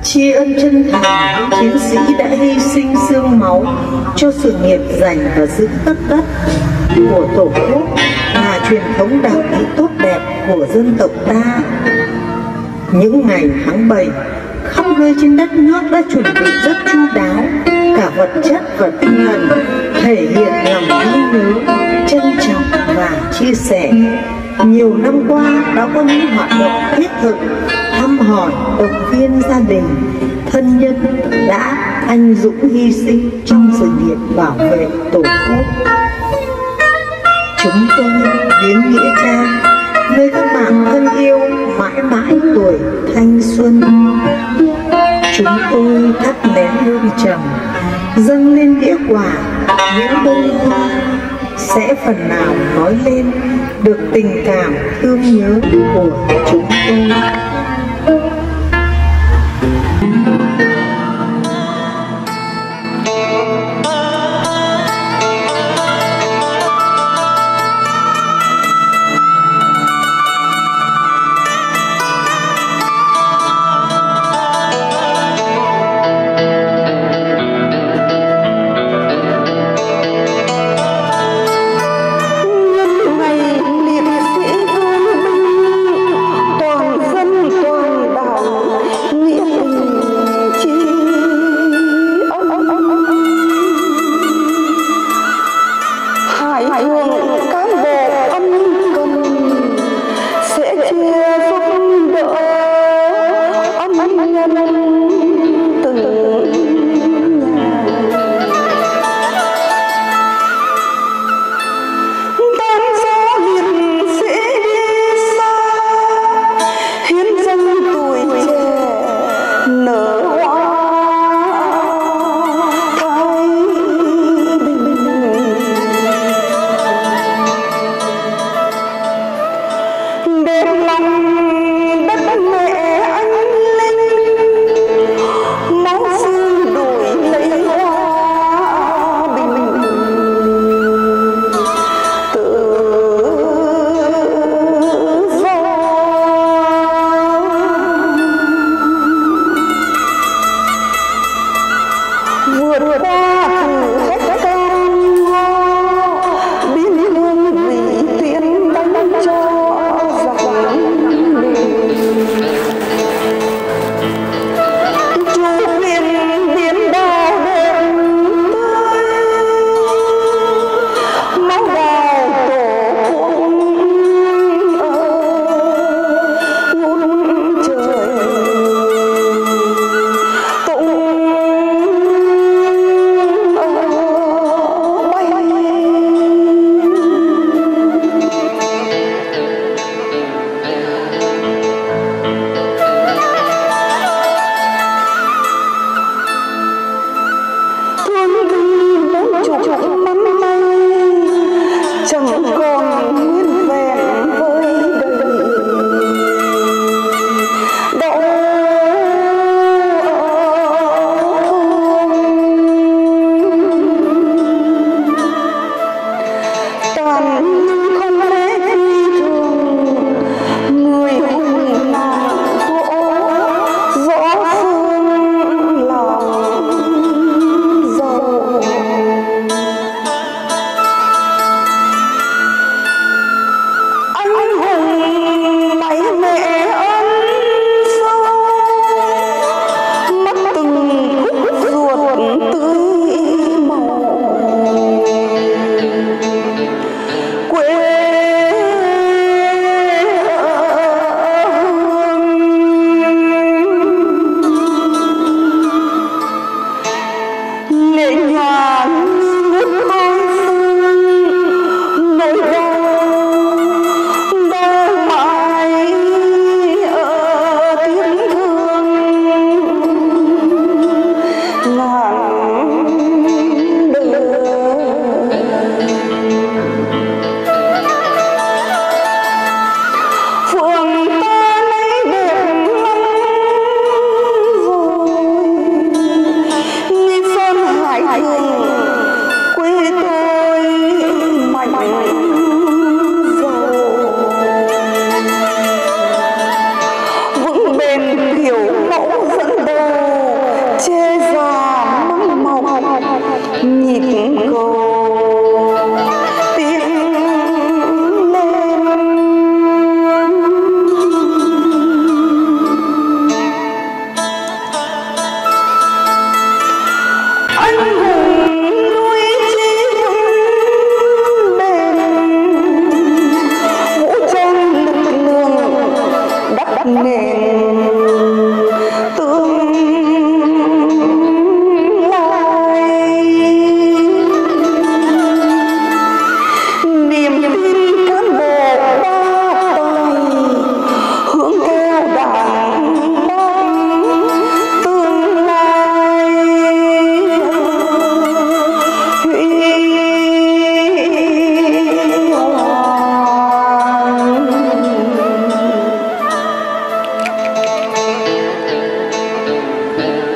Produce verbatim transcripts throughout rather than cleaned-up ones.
tri ân chân thành những chiến sĩ đã hy sinh xương máu cho sự nghiệp giành và giữ tất đất của Tổ quốc là truyền thống đạo lý tốt đẹp của dân tộc ta. Những ngày tháng bảy, khắp nơi trên đất nước đã chuẩn bị rất chu đáo, cả vật chất và tinh thần, thể hiện lòng ghi nhớ, trân trọng và chia sẻ. Nhiều năm qua đã có những hoạt động thiết thực thăm hỏi, động viên gia đình, thân nhân đã anh dũng hy sinh trong sự nghiệp bảo vệ Tổ quốc. Chúng tôi viếng nghĩa trang nơi các bạn thân yêu mãi mãi tuổi thanh xuân. Chúng tôi thắp nén hương trầm, dâng lên đĩa quà những bông hoa sẽ phần nào nói lên được tình cảm thương nhớ của chúng tôi.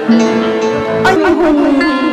anh hùng